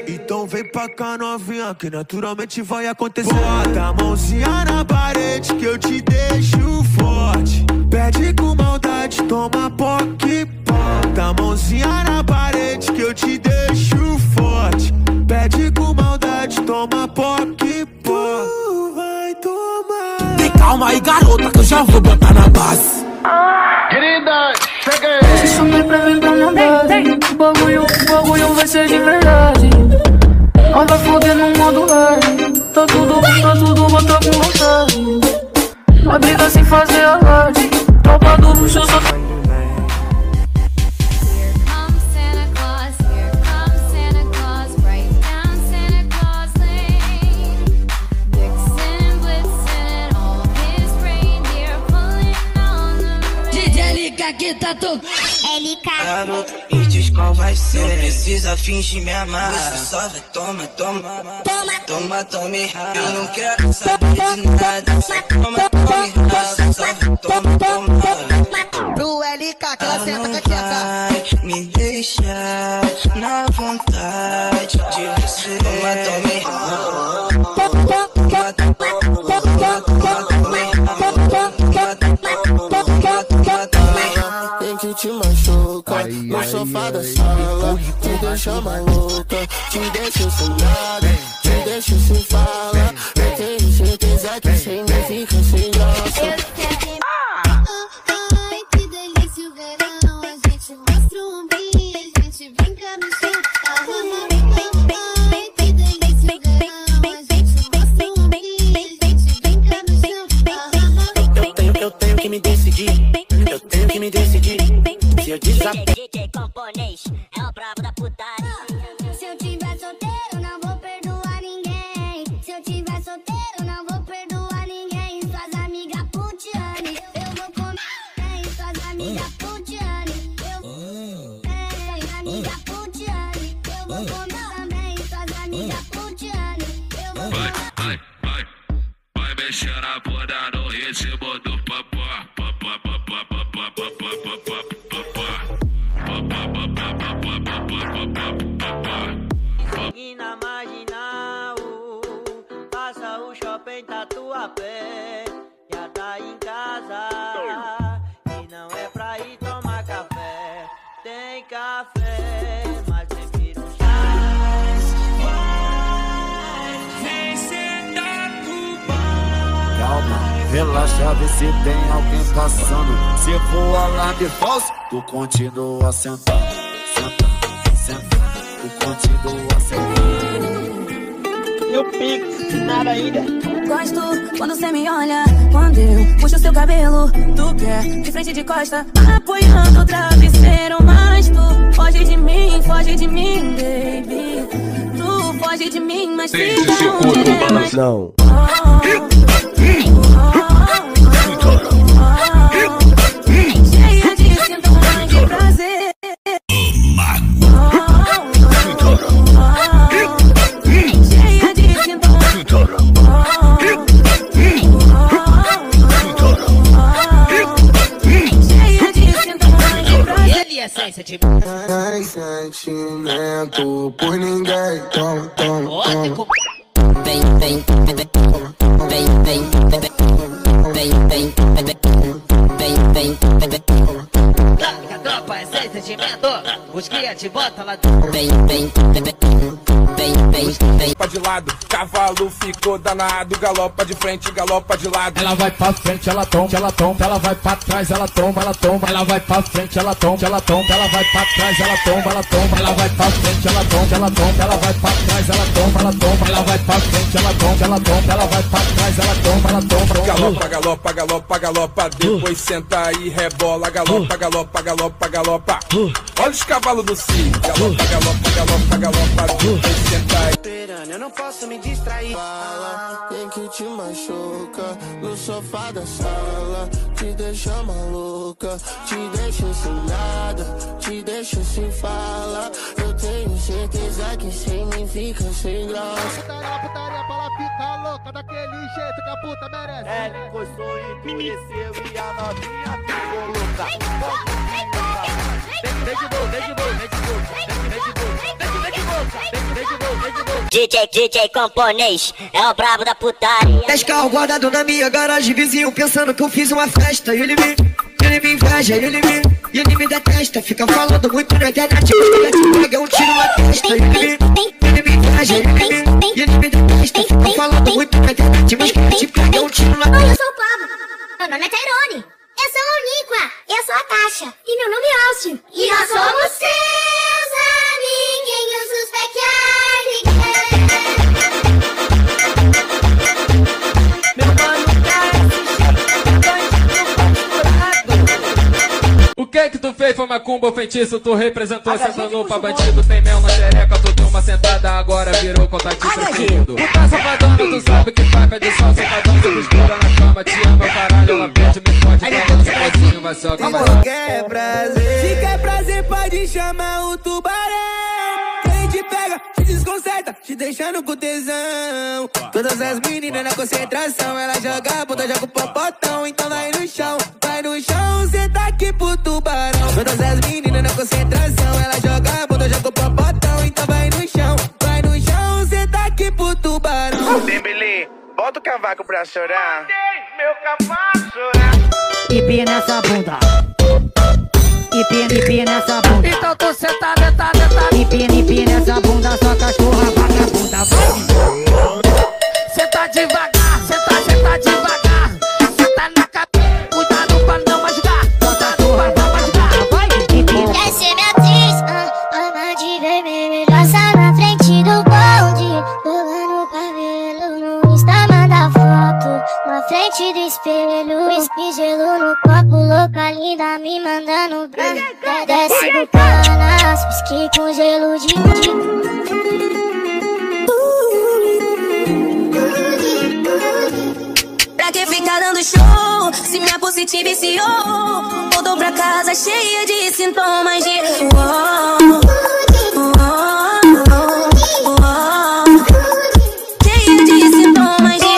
Então vem pra cá novinha, que naturalmente vai acontecer. Bota a mãozinha na parede que eu te deixo forte. Pede com maldade, toma POC. Bota a mãozinha na parede que eu te deixo forte. Pede com maldade, toma POC. Tu vai tomar. Tem calma aí garota, que eu já vou botar na base. Querida, chega aí. Te chamei pra vir pra minha base. O bagulho vai ser de verdade. Nós vai foder no modo hard. Tá tudo, bota com vontade. Vai brigar sem fazer alarde. Tropa do bruxo, só que tá tudo LK. Garoto, me diz qual vai ser. Não precisa fingir me amar. Você só vai toma. Eu não quero saber de nada. Toma. Só vai toma. Pro LK, aquela senta que quieta. Me deixa na vontade de você. Tem que te machucar no sofá da sala. Te deixa maluca, te deixa sem nada, te deixa sem fala. Eu tenho certeza que sem mim fica sem graça. Ai, que delícia o verão. A gente mostra um brilho, a gente brinca no chão. Ai, que delícia o verão. A gente mostra um brilho, a gente brinca no chão. Eu tenho que me decidir. Eu tenho que me decidir. Se eu desabafar. DJ Componente é o brabo da putaria. Se eu tiver solteiro, não vou perdoar ninguém. Se eu tiver solteiro, não vou perdoar ninguém. Suas amigas putiane, eu vou comer. Suas amigas putiane, eu vou comer. Amiga putiane, eu vou comer também. Suas amigas putiane, eu vou comer. Vai mexer na bunda no ritmo do papá. E na marginal, passa o shopping Tatuapé. Já tá em casa e não é pra ir tomar café. Tem café, mas prefiro um chá. Vem sentar no bar. Calma, relaxa, vê se tem alguém passando. Se for alarme falso, tu continua sentado. Sentado, tu continua sentado. Eu pico, nada ainda. Gosto quando cê me olha, quando eu puxo seu cabelo. Tu quer de frente e de costa, apoiando o travesseiro. Mas tu foge de mim, baby. Tu foge de mim, mas fica onde Não. cheia de sintomas de prazer. Cheia de sintomas. Cheia de sintomas de prazer. Ele é sensitive. Sem sentimento por ninguém. Toma. Vem. Larga a tropa, é sem sentimento. Os cria te bota lá dentro. Vem. Galopa de lado, cavalo ficou danado. Galopa de frente, galopa de lado. Ela vai pra frente, ela toma. Ela vai pra trás, ela toma. Ela vai pra frente, ela toma. Ela vai pra trás, ela toma. Ela vai pra frente, ela toma. Ela vai pra trás, ela toma. Ela vai pra frente, ela toma. Ela vai pra trás, ela toma. Galopa, depois senta e rebola. Galopa. Olha os cavalos do cio. Galopa, depois senta aí. Eu não posso me distrair. Fala, tem que te machuca no sofá da sala. Te deixa maluca, te deixa sem nada, te deixa sem fala. Eu tenho certeza que sem mim fica sem graça. Putaria pra ela ficar louca daquele jeito que a puta merece. Ela encostou e endureceu e a novinha ficou louca. Vem de novo. DJ camponês, é o brabo da putaria. 10 carros guardados na minha garagem, vizinho pensando que eu fiz uma festa. E ele me inveja, ele me detesta. Fica falando muito na internet, mas pega um tiro na testa. E ele me inveja, ele me detesta. Fica falando muito na internet, mas pega um tiro na testa. Oi, eu sou o Pablo, meu nome é Tairone. Eu sou a Oníqua, eu sou a Tasha. E meu nome é Austin. E nós somos seus amiguinhos, os O que tu fez foi macumba ou feitiço? Tu representou, sentou pra bandido. Tem mel na xereca, tu deu uma sentada, agora virou contatinho preferido. Tu tá safadona, tu sabe que faca de sol, safadão, tu escura na cama, te ama, caralho, ela pede, me pode, falando sozinho, vai só que vai. Quer prazer? Se quer prazer, pode chamar o tubarão. Quem te pega, te desconcerta, te deixando com tesão. Todas as meninas na concentração, ela joga a bunda, joga o popotão. Então vai no chão, cê tá aqui pro tubarão. Todas as meninas na concentração, ela joga a bunda, joga o popotão. Então vai no chão, cê tá aqui pro tubarão. Dembele, bota o cavaco pra chorar. Meu cavaco chorar. E pia nessa bunda. E pia nessa bunda. Então tu sentado, detalhe. E pia nessa bunda, só cachorra vagabunda. Cê tá devagar, cê tá devagar. Cê tá na cabeça, cuidado pra não machucar. Cuidado pra não machucar. Vai, Quer ser minha atriz? Ama de vermelho. Passa na frente do bonde, rolando o cabelo. No Insta manda foto, na frente do espelho. Espigelo no copo, louca linda, me mandando branco. Desce do Paraná, whisky com gelo de Pra que ficar dando show, se minha pulse te viciou? Voltou pra casa cheia de sintomas de cheia de sintomas de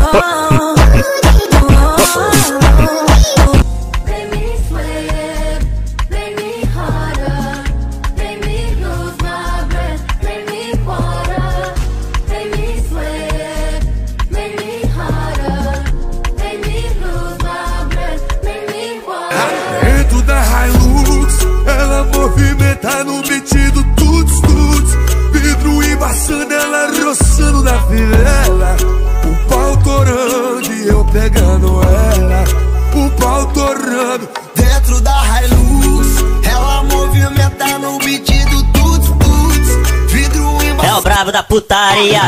Make me sweat, make me harder, make me lose my breath, make me water, make me sweat, make me harder, make me lose my breath, make me water. Dentro da Hilux, ela movimenta no beat do tuts. Vidro embaçando, ela roçando na vilela. O pau torando e eu pegando ela. O pau torando. Dentro da Hilux, ela movimenta no beat do tuts. Vidro embaçando. É o brabo da putaria.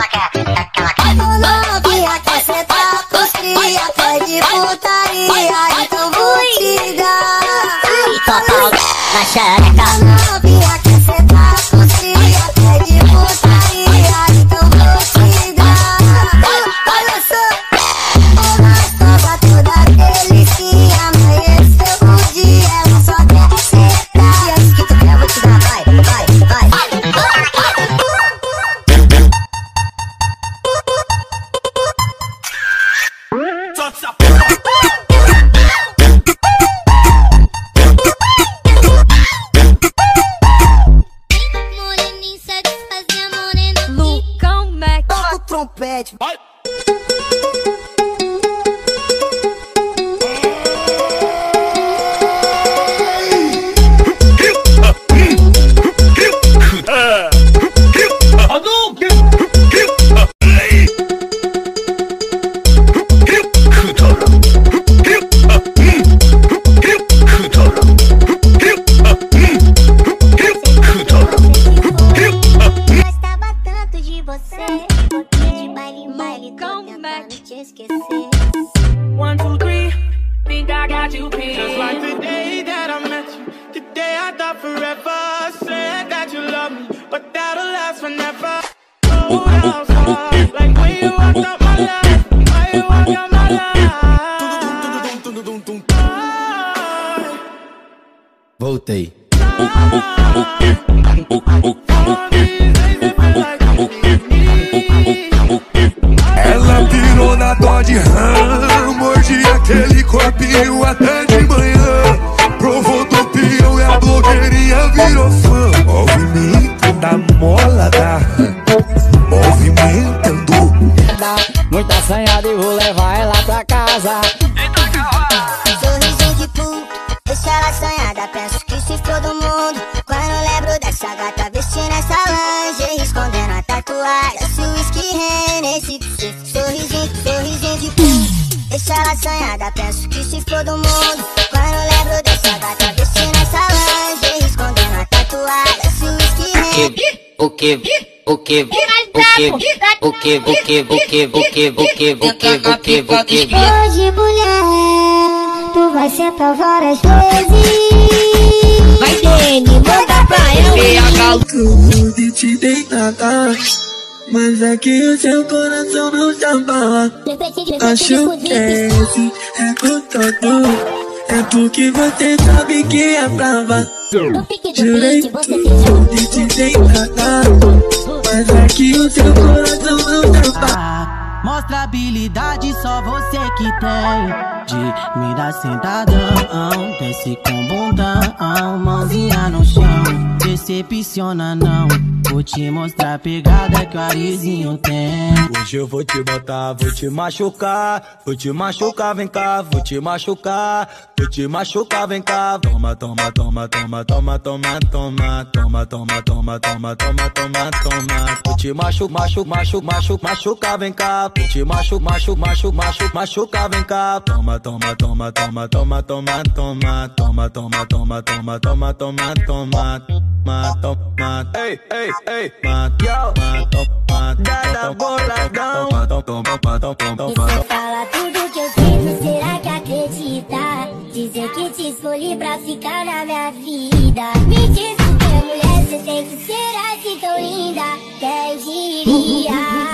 Novinha quer sentar com os cria, pede putaria, então vou te dar. Total na xereca. Novinha quer sentar com os cria, pede putaria, então vou te dar. Olha só, nós toma toda delícia, amanheceu o dia, ela só quer sentar. E antes que tu quer, eu vou te dar, vai. Moreninho satisfazia morena. Lucão Mac. Toca o trompete. Gostava tanto de você, porque de baile em baile tô tentando te esquecer. 1, 2, 3, think I got you pinned. Just like the day that I met you, the day I thought forever. Said that you love me, but that'll last forever. Oh, outside, like when you walked up my life, why you walked up my life. Voltei. Ela pirou na Dodge Ram, mordi aquele corpinho até de manhã. Provou do peão e a blogueirinha virou fã. Movimento da mola da Ram. muito assanhada e vou levar ela pra casa. Sorrisinho de pu, deixa ela assanhada, penso que se for do mundo. Quando lembro dessa gata vestindo essa lingerie, escondendo a tatuagem, esse whisky nesse sorrisinho de pu, deixa ela assanhada, penso que se for do mundo. Quando lembro dessa gata vestindo essa lingerie, escondendo a tatuagem, esse whisky O que? Hoje, mulher, tu vai sentar várias vezes. Vai, Dene, manda pra ela. Pude te deitar, mas é que o seu coração não estava. Acho que esse é o todo. É porque você sabe que é brava. Jurei que pude te deitar, mas é que o seu coração não estava. Mostra habilidade, só você que tem de me dar sentadão, desce com bundão, mãozinha no chão, decepciona não. Vou te mostrar a pegada que o Arizinho tem. Hoje eu vou te botar, vou te machucar, vem cá, vou te machucar, vem cá. Toma, toma, toma, toma, toma, toma, toma, toma, toma, toma, toma, toma, toma, toma. Vou te machucar, vem cá. Vou te machucar, vem cá. Toma, toma, toma, toma, toma, toma, toma, toma, toma, toma, toma, toma, toma, toma. Ei, ei, ei, dada boladão. Você fala tudo que eu sinto, será que acredita? Dizer que te escolhi pra ficar na minha vida. Me diz por que, mulher, você tem que ser assim tão linda. Quem diria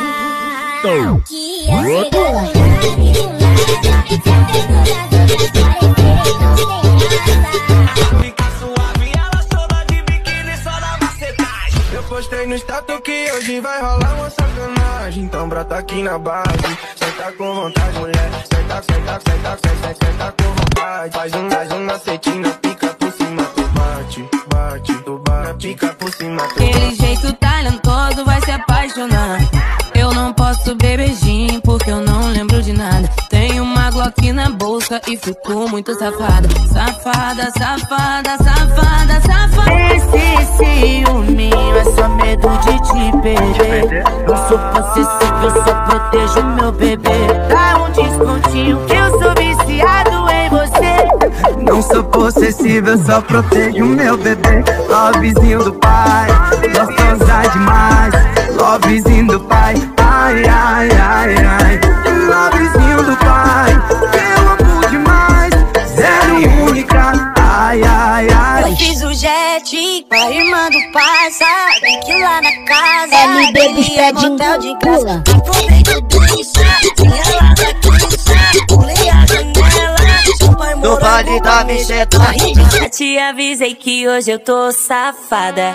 que ia chegar do nada, se até todas as outras parecerem não tem nada. Fica suave, ela toda de biquíni só na macetagem. Eu postei no status que hoje vai rolar uma sacanagem. Então brota aqui na base, senta com vontade, mulher. Senta, senta, senta, senta, senta com vontade. Faz um macetinho, pica por cima, tu bate, bate, tu bate, pica por cima, tu bate. Aquele jeito talentoso vai se apaixonar. Eu não posso beber gin porque eu não lembro de nada. Tenho uma Glock na bolsa e fico muito safada. Safada, safada, safada, safada. Esse ciúminho é só medo de te perder. Não sou possessivo, só protejo meu bebê. Dá um descontinho que eu sou viciado em você. Não sou possessivo, eu só protejo meu bebê. Lovezinho do pai, gostosa demais. Lovezinho do pai, ai, ai, ai, ai. Lovezinho do pai, eu amo demais. Zero e única, ai, ai, ai. Eu fiz o jet com a irmã do parça. Vem que lá na casa MB dos é motel de graça. Comprei tudo isso, tinha lá na quincha. Pulei a janela, no vale da mexeta. Já te avisei que hoje eu tô safada.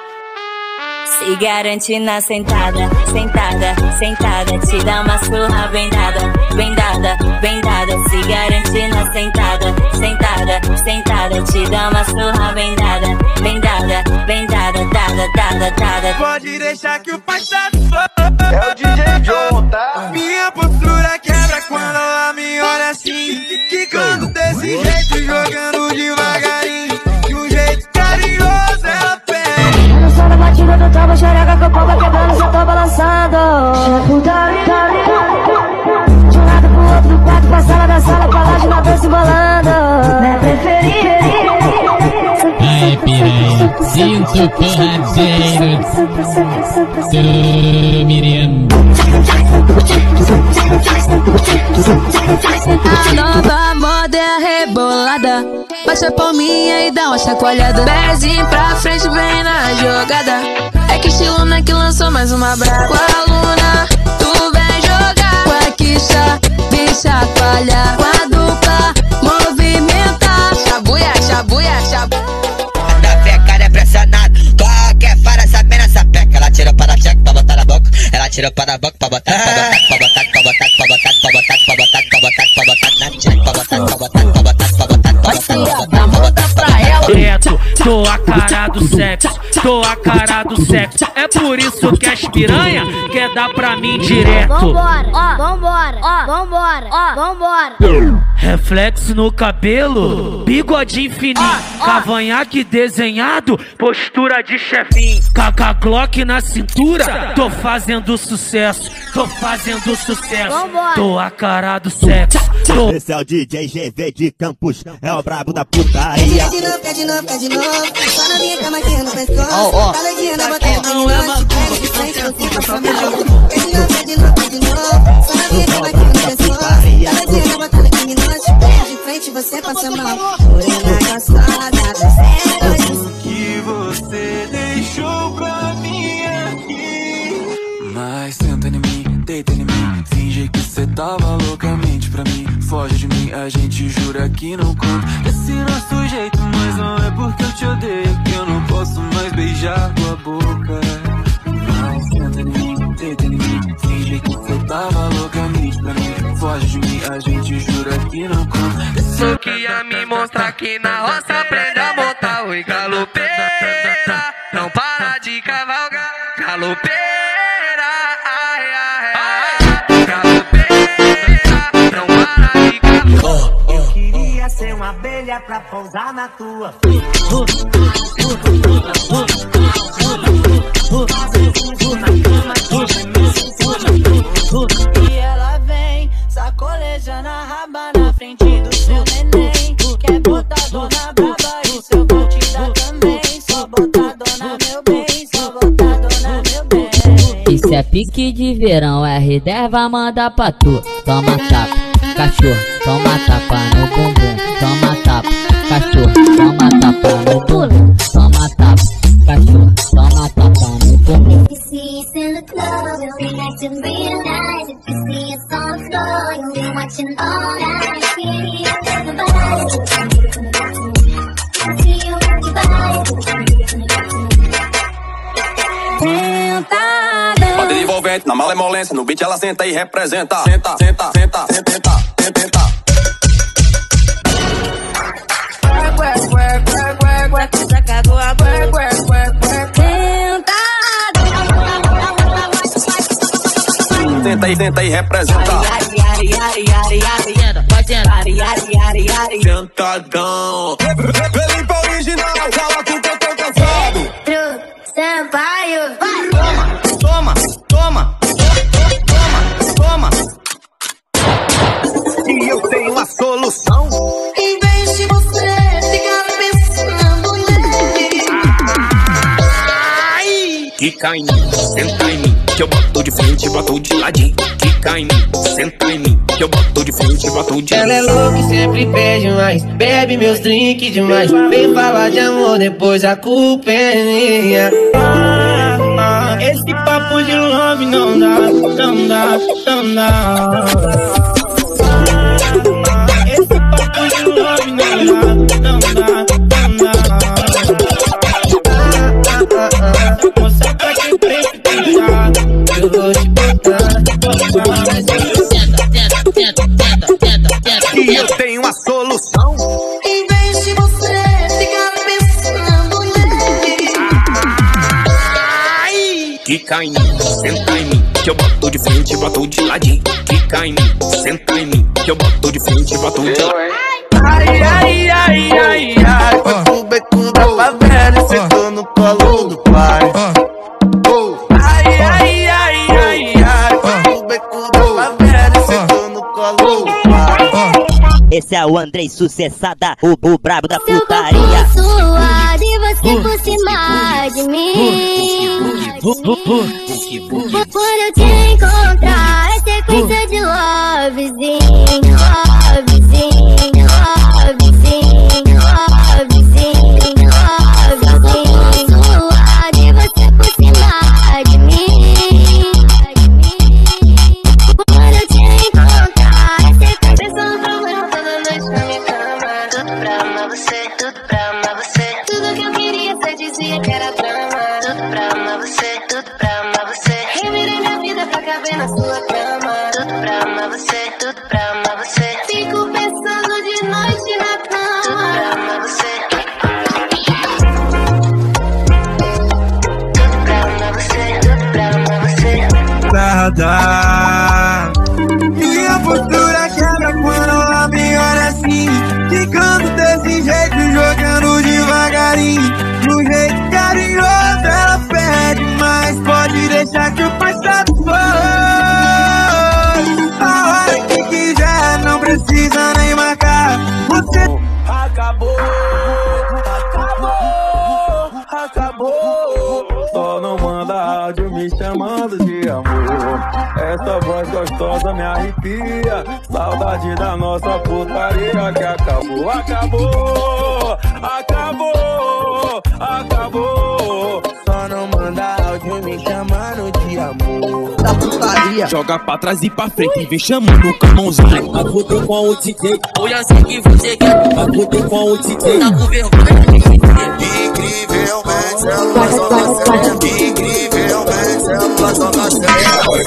Se garante na sentada, sentada, sentada. Te dá uma surra bem dada, bem dada, bem dada. Se garante na sentada, sentada, sentada. Te dá uma surra bem dada, bem dada, bem dada, dada, dada, dada. Pode deixar que o passado é o DJ John, tá? Minha postura quebra quando ela me olha assim, quicando desse jeito, jogando devagarinho. De um jeito carinhoso ela pega. Eu sou da batida do tava xereca que o pau vai quebrando, já tô balançando. De um lado pro outro, do quarto pra sala, da sala pra lá, de uma vez se bolando. Minha preferida. Ai, piranha, sinto o porradeiro do Miriam. A nova moda é a rebolada. Baixa a palminha e dá uma chacoalhada. Pezinho pra frente, vem na jogada. É que estilo né que lançou mais uma brava. Com a Luna, tu vem jogar. Com a Kisha, vem chacoalhar. Com a dupla, movimentar. Chabuia, chabuia, chabuia. Da peca é pressionado. Qualquer fara sabe nessa peca. Ela tirou para a cheque pra botar na boca. Ela tirou para a boca pra botar, pra botar, pra botar, pra botar, pra botar, pra botar, pra botar, pra botar, pra botar na cheque, pra botar, pra botar, pra botar, pra botar, pra botar, pra botar pra ela. Tô a cara do sexo, tô a cara do sexo. É É por isso que as piranha quer dar pra mim direto. Vambora, ó, vambora, ó, vambora, ó, vambora. Reflexo no cabelo, bigodinho fininho, cavanhaque desenhado, postura de chefinho, caca Glock na cintura. Tô fazendo sucesso, tô fazendo sucesso. Vambora. Tô a cara do sexo. Esse é o DJ GV de Campos, é o brabo da putaria. Quer de novo, quer de novo, quer de novo. Só na minha cama aqui no pescoço. Cada dia na batalha do lanche. Pega de frente, você passa mal. Quer de novo, quer de novo, quer de novo. Só na minha cama aqui no pescoço. Cada dia na batalha do lanche. Pega de frente, você passa mal. Morena cansada, você o que você deixou pra mim aqui. Mas senta em mim, deita em mim. Finge que cê tava loucamente pra mim. Foge de mim, a gente jura que não conta esse nosso jeito, mas não é porque eu te odeio que eu não posso mais beijar tua boca. Mas senta em mim, deita em mim. Finge que cê tava loucamente pra mim. Foge de mim, a gente jura que não conta. Só que ia me mostrar que na roça aprende a montar. Oi, galopeira, não para de cavalgar. Galopeira, ai, ai, ai. Galopeira, não para de cavalgar. Eu queria ser uma abelha pra pousar na tua. E ela vem sacolejando a raba na frente do seu neném. Quer botar dona braba, isso eu vou te dar também. Só botar dona meu bem, só botar dona meu bem. Isso é pique de verão, R10 vai mandar pra tu. Toma tapa, cachorro, toma tapa no bumbum. Toma tapa, cachorro, toma tapa no bumbum. Toma tapa, cachorro, toma tapa no bumbum. If you see us in the club, you'll be acting real nice. If you see us on the floor, you'll be watching all night. See you with your body, see you with your body. Pode envolvente, na malemolência, no beat ela senta e representa. Senta, senta, senta, senta, senta, senta. Senta e representa. Sentadão. Felipe original, fala com que eu tô cansado. Sampaio, Toma, toma, toma, toma. E eu tenho uma solução. Em vez de você ficar pensando nele. Quica em mim, senta em mim, que eu boto de frente e boto de ladinho. Quica em mim, senta em mim, que eu boto de frente e boto de ladinho. Ela é louca e sempre pede mais, bebe meus drinks demais. Vem falar de amor, depois a culpa é minha. Esse papo de love não dá, não dá, não dá. Esse papo de love não dá, não dá, não dá. Moça pra quem precisar, eu vou te botar. E eu tenho uma solução. Em vez de você ficar pensando nele. Quica em mim, senta em mim, que eu boto de frente e boto de ladinho. Quica em mim, senta em mim, que eu boto de frente e boto de ladinho. Ai, ai, ai, ai, ai. Foi pro beco da favela e sentou no colo do pai. Ai, ai, ai, ai, ai. Foi pro beco da favela e sentou no colo do pai. Esse é o Andrei Sucessada, o brabo da putaria. Suado e você por cima de mim. Por eu te encontrar, é sequência de lovezinho, lovezinho, lovezinho, lovezinho, lovezinho. Suado e você por cima de mim. Por eu te encontrar, é sequência de lovezinho. Toda noite na minha cama, tudo pra amar você, tudo pra amar você. Tudo que eu queria, você dizia que era drama. Tudo pra amar você, tudo pra amar você. Revirei minha vida pra caber na sua cama. Tudo pra amar você, tudo pra amar você. Fico pensando de noite na cama. Tudo pra amar você. Tudo pra amar você. voltar. Minha postura quebra quando ela me olha assim, ficando desse jeito, jogando devagarinho. Do jeito carinhoso ela pede, mas pode deixar que o passado foi. A hora que quiser, não precisa nem marcar. Você acabou, só não manda áudio me chamando de amor. Essa voz gostosa me arrepia, saudade da nossa putaria que acabou. Só não manda áudio me chamando de amor. Da putaria, joga pra trás e pra frente, vem chamando com a mãozinha. Acudei com o DJ, foi assim que você quer. Acudei com o DJ, tá com vergonha de dizer. Incrivelmente células só na série. Incrivelmente células só na série.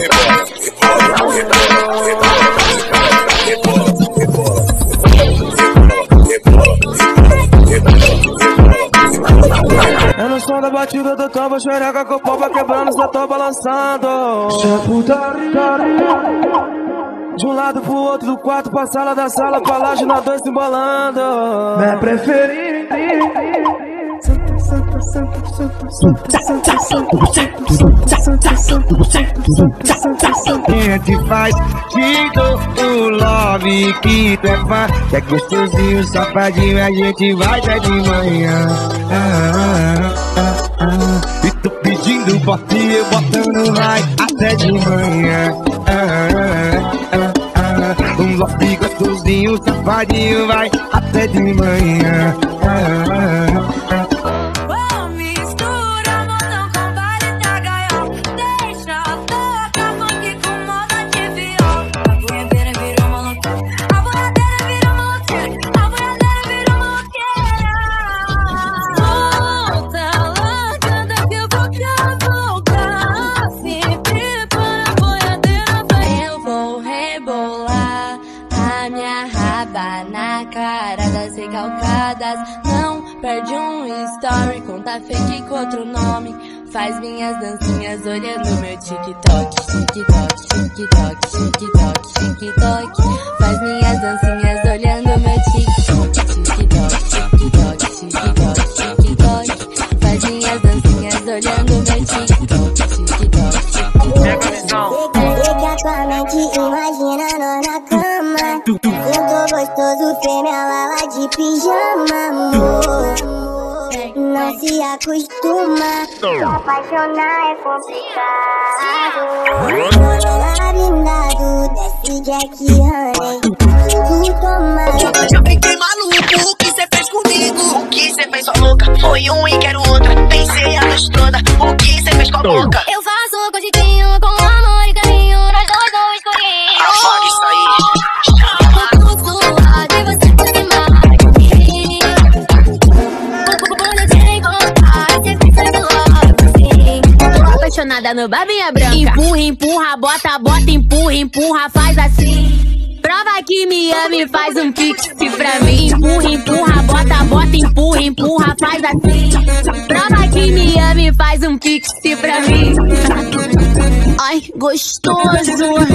É no som da batida do tombo, xereca com o pau quebrando, só tô balançando. Isso é putaria. De um lado pro outro do quarto, pra sala da sala, pra laje na dois se embolando. Minha preferida. Quem é que faz o love que tu é fã? Que é gostosinho, safadinho, a gente vai até de manhã. E tô pedindo bota e eu botando vai até de manhã. Um love gostosinho, safadinho, vai até de manhã. Não perde um story, conta fake com outro nome. Faz minhas dancinhas olhando meu TikTok. TikTok, TikTok, TikTok, TikTok. Faz minhas dancinhas olhando meu TikTok. TikTok, TikTok, TikTok, TikTok. Faz minhas dancinhas olhando meu TikTok. TikTok, pega a visão. Fica a tua mente, imagina nós na cama. Eu tô gostoso, fêmea, lala de pijama, amor. Não se acostuma, se apaixonar é complicado. Lá blindado, desce Jack Honey, tudo tomado. Já fiquei maluco, o que cê fez comigo? O que cê fez, sua louca? Foi um e quero outra, pensei a noite toda. O que cê fez com a boca? Eu faço gostinho com amor e carinho, nós dois no escurinho. Apaga isso aí. Apaixonada no babinha branca. Empurra, empurra, bota, bota, empurra, empurra, faz assim. Prova que me ama e faz um pix pra mim. Empurra, empurra, bota, bota, empurra, empurra, faz assim. Prova que me ama e faz um pix pra mim. Ai, gostoso.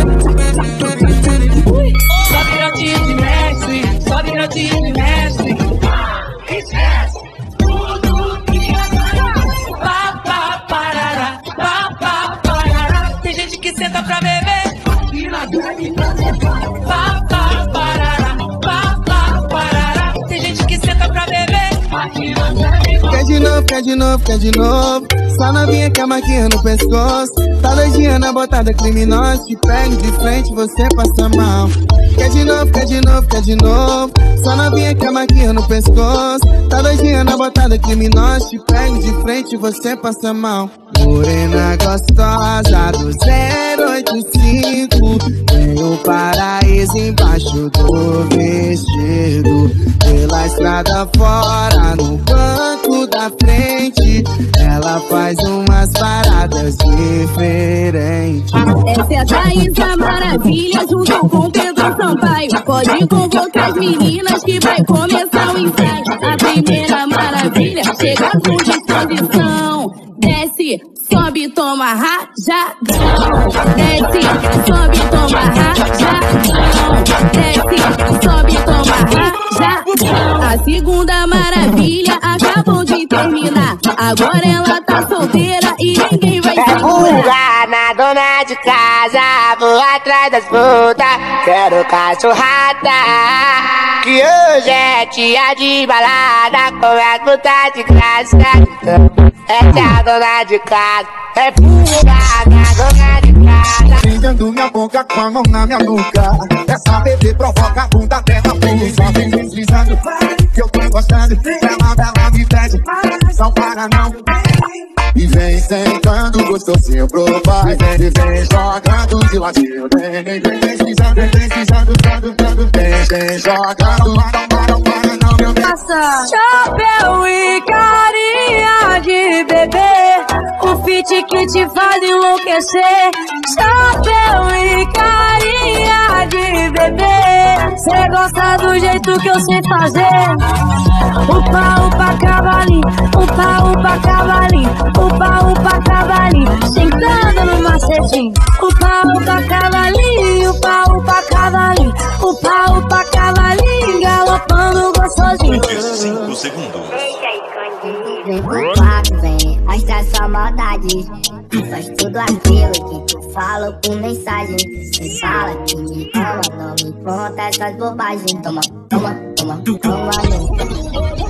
Sobe gatinho de mestre, sobe gatinho de mestre. Esquece tudo que agora. Pá, pá, parará, pá, pá, parará. Tem gente que senta pra beber e na grande pra levar. Pá, pá, parará, pá, pá, parará. Tem gente que senta pra beber aqui na grande. Quer de novo, quer de novo, quer de novo. Só novinha que a marquinha no pescoço. Tá doidinha na botada criminosa. Te pego de frente, você passa mal. Quer de novo, quer de novo, quer de novo. Só novinha que a marquinha no pescoço. Tá doidinha na botada criminosa. Te pego de frente, você passa mal. Morena gostosa do 085. Tem o paraíso embaixo do vestido. Pela estrada fora, no banco da frente. Ela faz umas paradas diferentes. Essa é a Thaísa Maravilha junto com Pedro Sampaio. Pode convocar as meninas que vai começar o ensaio. A primeira maravilha chega com disposição. Desce, sobe, toma rajadão. Desce, sobe, toma rajadão. Desce, sobe, toma rajadão. A segunda maravilha acabou de terminar. Agora ela tá solteira e ninguém vai segurar. Na dona de casa, vou atrás das putas. Quero cachorrada, que hoje é dia de balada. Com as putas de graça. Essa é a dona de casa, é fuga na dona de casa. Beijando minha boca com a mão na minha nuca. Essa bebê provoca a bunda até na frente. Só vem deslizando, que eu tô gostando. Ela me pede, não para não. E vem sentando gostosinho pro pai. E vem jogando de ladinho. Vem deslizando, vem jogando. Não para não, meu Deus. Chapéu e carinha de bebê, o fit que te faz enlouquecer. Chapéu e carinha de bebê, cê gosta do jeito que eu sei fazer. Upa, upa, cavalinho, upa, upa, cavalinho, upa, upa, cavalinho, sentando no macetinho. Upa, upa, cavalinho, upa, upa, cavalinho, upa, upa, cavalinho, galopando gostosinho. 5 segundos. Vem pro quarto, vem mostrar sua maldade. Faz tudo aquilo que tu fala por mensagem. Cê fala que me ama, não me conta essas bobagens. Toma, toma, toma, toma, toma.